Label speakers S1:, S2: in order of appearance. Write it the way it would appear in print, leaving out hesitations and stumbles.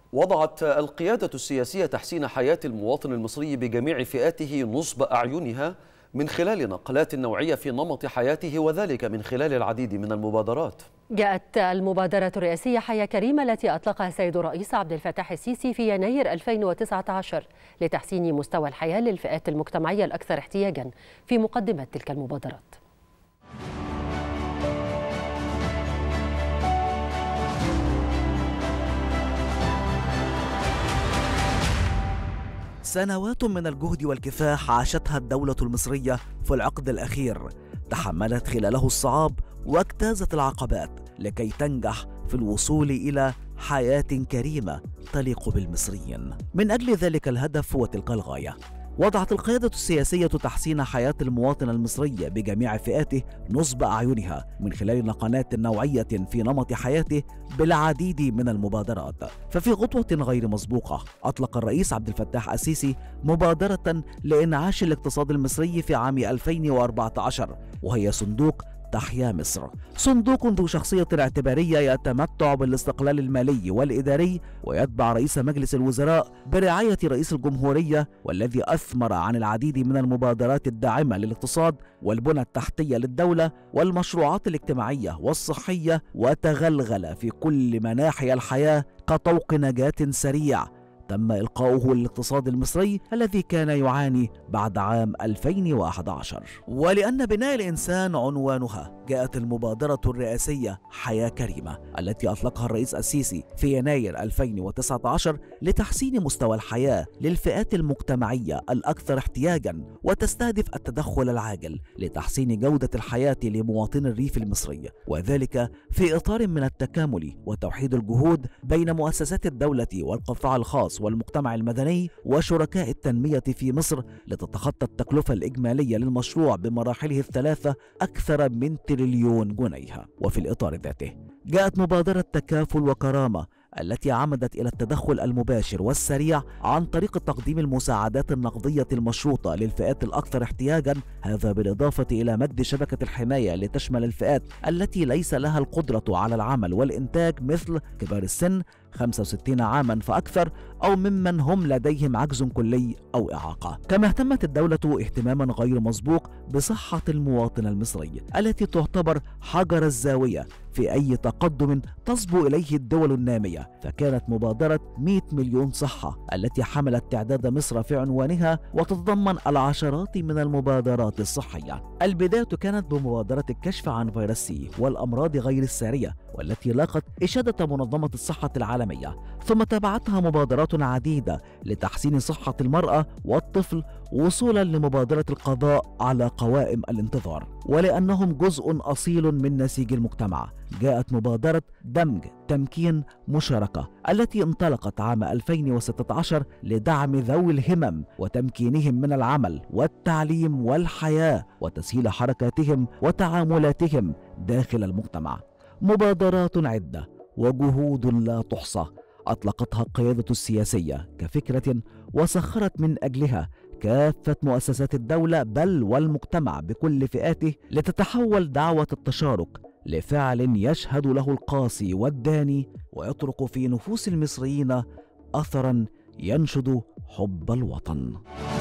S1: وضعت القيادة السياسية تحسين حياة المواطن المصري بجميع فئاته نصب أعينها من خلال نقلات نوعية في نمط حياته، وذلك من خلال العديد من المبادرات.
S2: جاءت المبادرة الرئاسية حياة كريمة التي أطلقها السيد الرئيس عبد الفتاح السيسي في يناير 2019 لتحسين مستوى الحياة للفئات المجتمعية الأكثر احتياجا في مقدمة تلك المبادرات.
S3: سنوات من الجهد والكفاح عاشتها الدولة المصرية في العقد الأخير، تحملت خلاله الصعاب واجتازت العقبات لكي تنجح في الوصول إلى حياة كريمة تليق بالمصريين. من أجل ذلك الهدف وتلك الغاية، وضعت القيادة السياسية تحسين حياة المواطن المصري بجميع فئاته نصب أعينها من خلال نقلات نوعية في نمط حياته بالعديد من المبادرات. ففي خطوة غير مسبوقة أطلق الرئيس عبد الفتاح السيسي مبادرة لإنعاش الاقتصاد المصري في عام 2014، وهي صندوق تحيا مصر. صندوق ذو شخصية اعتبارية يتمتع بالاستقلال المالي والإداري، ويتبع رئيس مجلس الوزراء برعاية رئيس الجمهورية، والذي أثمر عن العديد من المبادرات الداعمة للاقتصاد والبنى التحتية للدولة والمشروعات الاجتماعية والصحية، وتغلغل في كل مناحي الحياة كطوق نجاة سريع تم إلقاؤه للاقتصاد المصري الذي كان يعاني بعد عام 2011. ولأن بناء الإنسان عنوانها، جاءت المبادرة الرئاسية حياة كريمة التي أطلقها الرئيس السيسي في يناير 2019 لتحسين مستوى الحياة للفئات المجتمعية الأكثر احتياجا، وتستهدف التدخل العاجل لتحسين جودة الحياة لمواطني الريف المصري، وذلك في إطار من التكامل وتوحيد الجهود بين مؤسسات الدولة والقطاع الخاص والمجتمع المدني وشركاء التنمية في مصر، لتتخطى التكلفة الإجمالية للمشروع بمراحله الثلاثة أكثر من تريليون جنيه. وفي الإطار ذاته جاءت مبادرة تكافل وكرامة التي عمدت إلى التدخل المباشر والسريع عن طريق تقديم المساعدات النقدية المشروطة للفئات الأكثر احتياجا، هذا بالإضافة إلى مد شبكة الحماية لتشمل الفئات التي ليس لها القدرة على العمل والإنتاج، مثل كبار السن 65 عاما فأكثر، أو ممن هم لديهم عجز كلي أو إعاقة. كما اهتمت الدولة اهتماما غير مسبوق بصحة المواطن المصري التي تعتبر حجر الزاوية في أي تقدم تصبو إليه الدول النامية، فكانت مبادرة 100 مليون صحة التي حملت تعداد مصر في عنوانها وتتضمن العشرات من المبادرات الصحية. البداية كانت بمبادرة الكشف عن فيروس سي والأمراض غير السارية، والتي لاقت إشادة منظمة الصحة العالمية، ثم تبعتها مبادرات عديدة لتحسين صحة المرأة والطفل، وصولا لمبادرة القضاء على قوائم الانتظار. ولأنهم جزء أصيل من نسيج المجتمع، جاءت مبادرة دمج تمكين مشاركة التي انطلقت عام 2016 لدعم ذوي الهمم وتمكينهم من العمل والتعليم والحياة وتسهيل حركاتهم وتعاملاتهم داخل المجتمع. مبادرات عدة وجهود لا تحصى أطلقتها القيادة السياسية كفكرة، وسخرت من أجلها كافة مؤسسات الدولة بل والمجتمع بكل فئاته، لتتحول دعوة التشارك لفعل يشهد له القاصي والداني، ويترك في نفوس المصريين أثرا ينشد حب الوطن.